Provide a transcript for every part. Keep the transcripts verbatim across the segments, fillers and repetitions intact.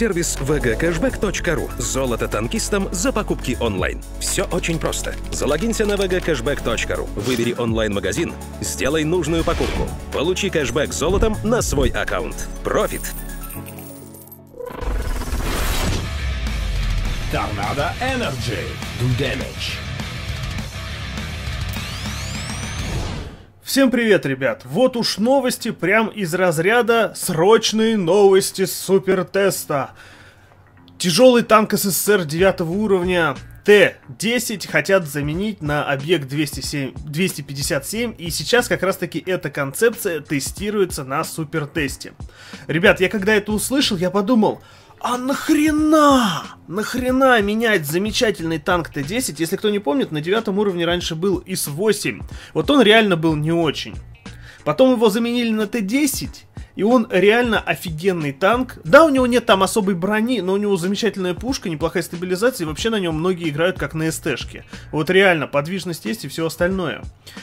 Сервис ви джи кэшбэк точка ру. Золото танкистам за покупки онлайн. Все очень просто. Залогинься на ви джи кэшбэк точка ру, выбери онлайн-магазин, сделай нужную покупку, получи кэшбэк золотом на свой аккаунт. Профит! Tornado Energy. Do damage. Всем привет, ребят! Вот уж новости прям из разряда «Срочные новости супертеста». Тяжелый танк СССР девятого уровня Т десять хотят заменить на объект двести пятьдесят семь, и сейчас как раз таки эта концепция тестируется на супертесте. Ребят, я когда это услышал, я подумал... А нахрена? Нахрена менять замечательный танк Т десять? Если кто не помнит, на девятом уровне раньше был ИС восемь. Вот он реально был не очень. Потом его заменили на Т десять, и он реально офигенный танк. Да, у него нет там особой брони, но у него замечательная пушка, неплохая стабилизация, и вообще на нем многие играют как на СТшке. Вот реально, подвижность есть и все остальное.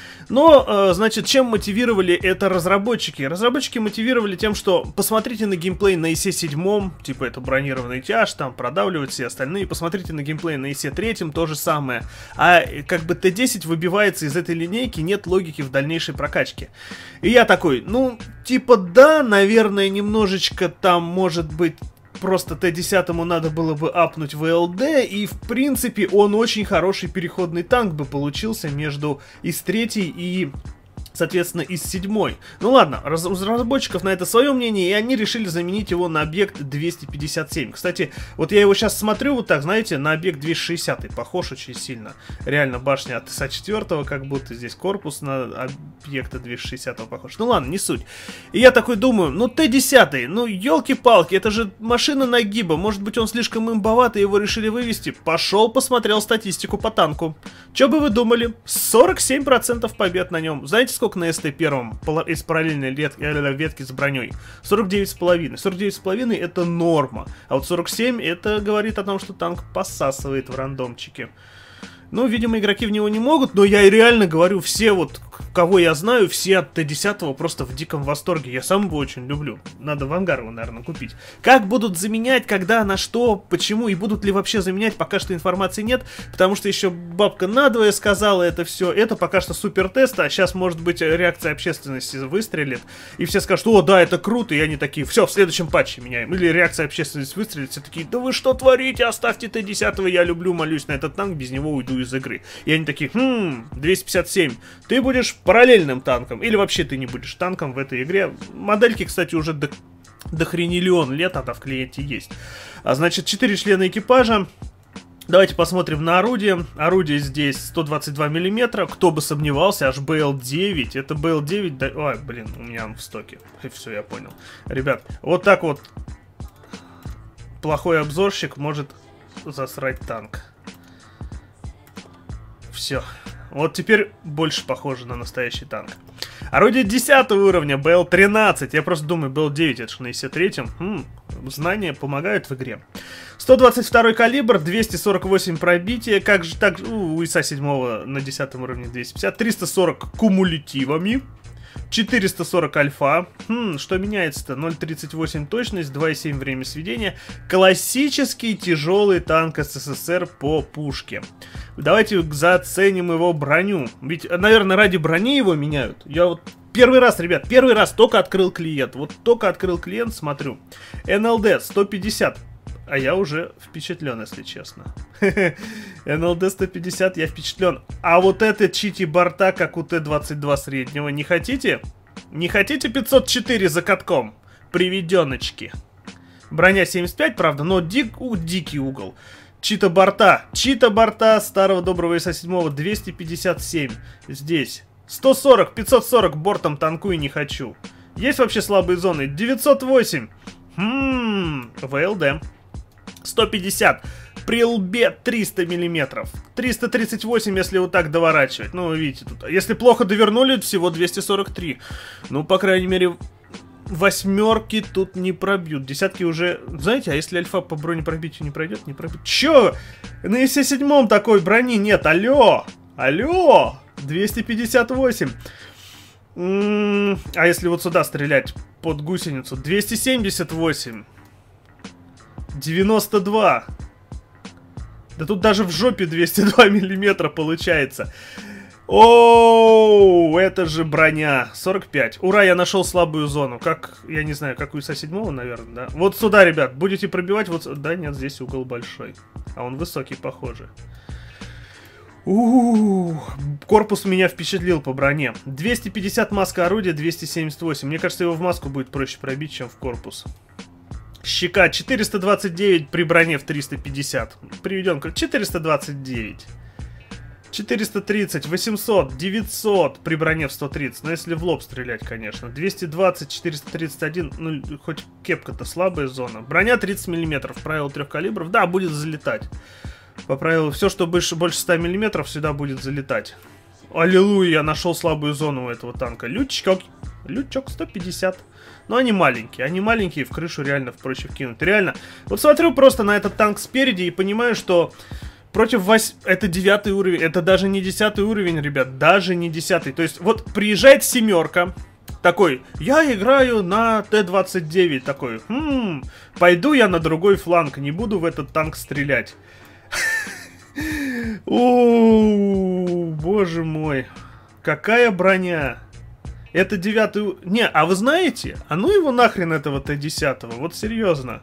Но, э, значит, чем мотивировали это разработчики? Разработчики мотивировали тем, что посмотрите на геймплей на ИСе семь, типа это бронированный тяж, там продавливать все остальные, посмотрите на геймплей на ИСе три, то же самое. А как бы Т десять выбивается из этой линейки, нет логики в дальнейшей прокачке. И я такой, ну, типа да, наверное, немножечко там может быть... Просто Т десять надо было бы апнуть вэ эл дэ, и в принципе он очень хороший переходный танк бы получился между ИС три и... соответственно, ИС семь. Ну ладно, раз, у разработчиков на это свое мнение, и они решили заменить его на объект двести пятьдесят семь. Кстати, вот я его сейчас смотрю вот так, знаете, на объект двести шестьдесят, похож очень сильно. Реально башня от ИСа четыре, как будто здесь корпус на объекта двести шестьдесят похож. Ну ладно, не суть. И я такой думаю, ну Т десять, ну елки-палки, это же машина нагиба, может быть он слишком имбоватый, его решили вывести. Пошел, посмотрел статистику по танку. Че бы вы думали? сорок семь процентов побед на нем. Знаете, сколько на СТ первом из параллельной ветки с броней? сорок девять с половиной. сорок девять с половиной это норма. А вот сорок семь это говорит о том, что танк посасывает в рандомчике. Ну, видимо, игроки в него не могут, но я реально говорю, все вот, кого я знаю, все от Т десять просто в диком восторге. Я сам его очень люблю. Надо в ангар его, наверное, купить. Как будут заменять, когда, на что, почему, и будут ли вообще заменять, пока что информации нет, потому что еще бабка надвое сказала это все. Это пока что супер тест, а сейчас, может быть, реакция общественности выстрелит, и все скажут, о, да, это круто, и они такие, все, в следующем патче меняем. Или реакция общественности выстрелит, все такие, да вы что творите, оставьте Т десять, я люблю, молюсь на этот танк, без него уйду из игры. И они такие, хм, двести пятьдесят семь, ты будешь параллельным танком, или вообще ты не будешь танком в этой игре. Модельки, кстати, уже до, до хрениллион лет, она в клиенте есть. А значит, четыре члена экипажа. Давайте посмотрим на орудие. Орудие здесь сто двадцать два миллиметра. Кто бы сомневался, аж Б Л девять. Это Б Л девять, да... Ой, блин, у меня он в стоке. Все, я понял. Ребят, вот так вот плохой обзорщик может засрать танк. Все. Вот теперь больше похоже на настоящий танк. Орудие десятого уровня, Б Л тринадцать. Я просто думаю, Б Л девять, это же на ИСе три. Хм, знания помогают в игре. сто двадцать второй калибр, двести сорок восемь пробития. Как же так? У ИСа семь на десятом уровне двести пятьдесят. триста сорок кумулятивами. четыреста сорок альфа. Хм, что меняется-то? ноль тридцать восемь точность, два и семь время сведения. Классический тяжелый танк СССР по пушке. Давайте заценим его броню. Ведь, наверное, ради брони его меняют. Я вот первый раз, ребят, первый раз только открыл клиент. Вот только открыл клиент, смотрю. Н Л Д сто пятьдесят. А я уже впечатлен, если честно. Н Л Д сто пятьдесят, я впечатлен. А вот это чити борта, как у Т двадцать два среднего, не хотите? Не хотите пятьсот четыре за катком? Приведеночки. Броня семьдесят пять, правда, но дик, у, дикий угол. Чита борта. Чита борта старого доброго ИСа семь двести пятьдесят семь. Здесь. сто сорок, пятьсот сорок бортом танкую не хочу. Есть вообще слабые зоны? девятьсот восемь. Хм, В Л Д. сто пятьдесят. При лбе триста миллиметров. триста тридцать восемь, если вот так доворачивать. Ну, видите, тут. Если плохо довернули, всего двести сорок три. Ну, по крайней мере, восьмерки тут не пробьют. Десятки уже... Знаете, а если альфа по бронепробитию не пройдет, не пробьет? Чё? На ИСе семь такой брони нет. Алло! Алло! двести пятьдесят восемь. М-м, а если вот сюда стрелять под гусеницу? двести семьдесят восемь. девяносто два. Да тут даже в жопе двести два миллиметра получается. Оу, это же броня. сорок пять. Ура, я нашел слабую зону. Как, я не знаю, как у ИСа седьмого, наверное, да? Вот сюда, ребят, будете пробивать. Вот, да, нет, здесь угол большой. А он высокий, похоже. У-у-у, корпус меня впечатлил по броне. двести пятьдесят маска орудия, двести семьдесят восемь. Мне кажется, его в маску будет проще пробить, чем в корпус. Щека четыреста двадцать девять при броне в триста пятьдесят. Приведем как четыреста двадцать девять. четыреста тридцать, восемьсот, девятьсот при броне в сто тридцать. Но если в лоб стрелять, конечно. двести двадцать, четыреста тридцать один. Ну, хоть кепка-то слабая зона. Броня тридцать миллиметров. Правило трех калибров. Да, будет залетать. По правилу, все, что больше, больше ста миллиметров, всегда будет залетать. Аллилуйя, я нашел слабую зону у этого танка. Лючок. Лючок сто пятьдесят. Но они маленькие. Они маленькие, в крышу реально проще вкинуть. Реально. Вот смотрю просто на этот танк спереди и понимаю, что... Против восьми... Это девятый уровень. Это даже не десятый уровень, ребят. Даже не десятый. То есть, вот приезжает семерка. Такой, я играю на Т двадцать девять. Такой, хм, пойду я на другой фланг. Не буду в этот танк стрелять. О, боже мой. Какая броня. Это девятый... Не, а вы знаете? А ну его нахрен этого Т десять. Вот серьезно.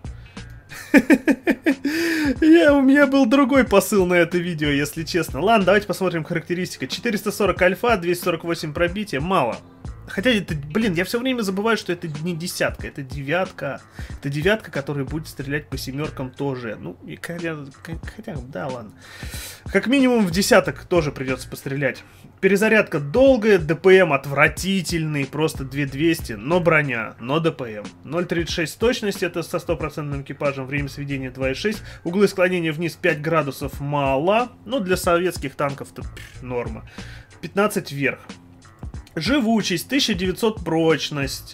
Я, у меня был другой посыл на это видео, если честно. Ладно, давайте посмотрим характеристика. четыреста сорок альфа, двести сорок восемь пробития. Мало. Хотя это, блин, я все время забываю, что это не десятка, это девятка. Это девятка, которая будет стрелять по семеркам тоже. Ну, и хотя, хотя, да, ладно. Как минимум в десяток тоже придется пострелять. Перезарядка долгая, ДПМ отвратительный, просто две тысячи двести, но броня, но ДПМ. ноль целых тридцать шесть точности, это со стопроцентным экипажем, время сведения два и шесть. Углы склонения вниз пять градусов мало, но для советских танков-то норма. пятнадцать вверх. Живучесть, тысяча девятьсот прочность,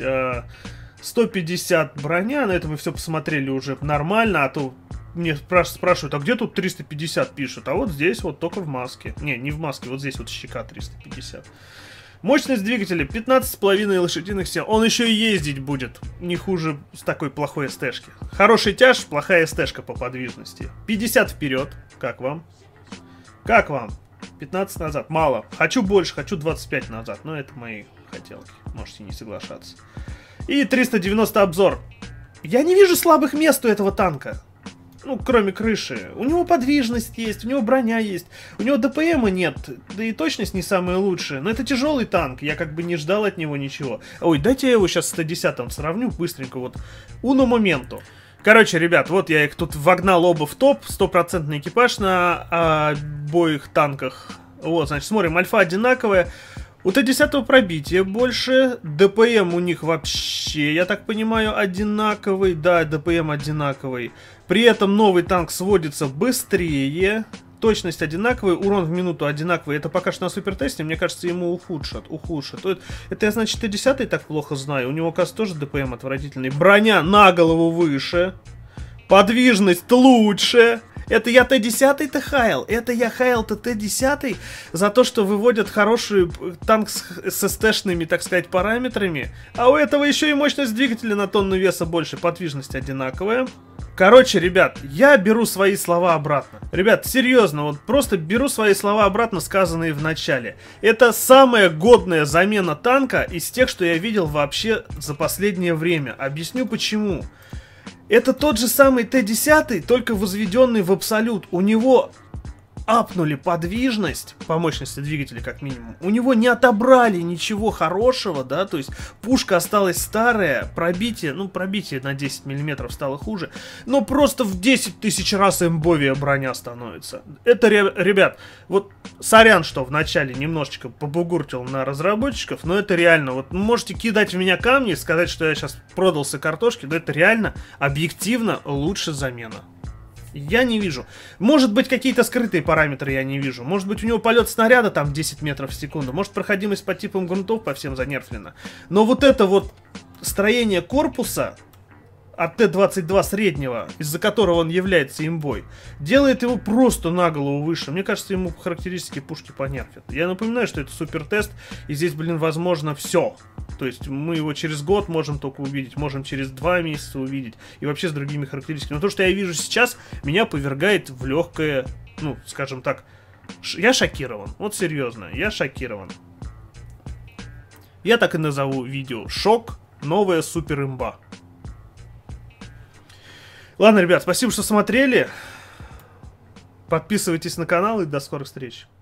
сто пятьдесят броня, на этом мы все посмотрели уже нормально, а то мне спрашивают, а где тут триста пятьдесят пишут, а вот здесь вот только в маске, не, не в маске, вот здесь вот щека триста пятьдесят. Мощность двигателя пятнадцать с половиной лошадиных сил, он еще и ездить будет не хуже с такой плохой эстешки. Хороший тяж, плохая эстешка по подвижности. пятьдесят вперед, как вам? Как вам? пятнадцать назад. Мало. Хочу больше, хочу двадцать пять назад. Но это мои хотелки. Можете не соглашаться. И триста девяносто обзор. Я не вижу слабых мест у этого танка. Ну, кроме крыши. У него подвижность есть, у него броня есть. У него ДПМа нет. Да и точность не самая лучшая. Но это тяжелый танк. Я как бы не ждал от него ничего. Ой, дайте я его сейчас с Т десять сравню быстренько. Вот. Уно моменту. Короче, ребят, вот я их тут вогнал оба в топ. Стопроцентный экипаж на обоих танках. Вот, значит, смотрим, альфа одинаковая. У Т десять пробитие больше. ДПМ у них вообще, я так понимаю, одинаковый. Да, ДПМ одинаковый. При этом новый танк сводится быстрее. Точность одинаковая, урон в минуту одинаковый. Это пока что на супертесте, мне кажется, ему ухудшат. ухудшат. Это, это я, значит, Т десять так плохо знаю. У него, кажется, тоже ДПМ отвратительный. Броня на голову выше. Подвижность лучше. Это я Т десять-то хаял. Это я хаял-то Т десять за то, что выводят хороший танк с, с эстешными, так сказать, параметрами. А у этого еще и мощность двигателя на тонну веса больше. Подвижность одинаковая. Короче, ребят, я беру свои слова обратно. Ребят, серьезно, вот просто беру свои слова обратно, сказанные в начале. Это самая годная замена танка из тех, что я видел вообще за последнее время. Объясню почему. Это тот же самый Т десять, только возведенный в абсолют. У него апнули подвижность по мощности двигателя, как минимум. У него не отобрали ничего хорошего, да, то есть пушка осталась старая, пробитие, ну, пробитие на десять миллиметров стало хуже, но просто в десять тысяч раз имбовее броня становится. Это, ребят, вот сорян, что вначале немножечко побугуртил на разработчиков, но это реально, вот можете кидать в меня камни и сказать, что я сейчас продался картошки, но это реально объективно лучше замена. Я не вижу. Может быть, какие-то скрытые параметры я не вижу. Может быть, у него полет снаряда там десять метров в секунду. Может, проходимость по типам грунтов по всем занерфлена. Но вот это вот строение корпуса, от Т двадцать два среднего, из-за которого он является имбой, делает его просто на голову выше. Мне кажется, ему характеристики пушки понерфят. Я напоминаю, что это супертест, и здесь, блин, возможно все. То есть мы его через год можем только увидеть, можем через два месяца увидеть, и вообще с другими характеристиками. Но то, что я вижу сейчас, меня повергает в легкое, ну, скажем так, ш- я шокирован. Вот серьезно, я шокирован. Я так и назову видео: шок, новая супер имба. Ладно, ребят, спасибо, что смотрели. Подписывайтесь на канал и до скорых встреч.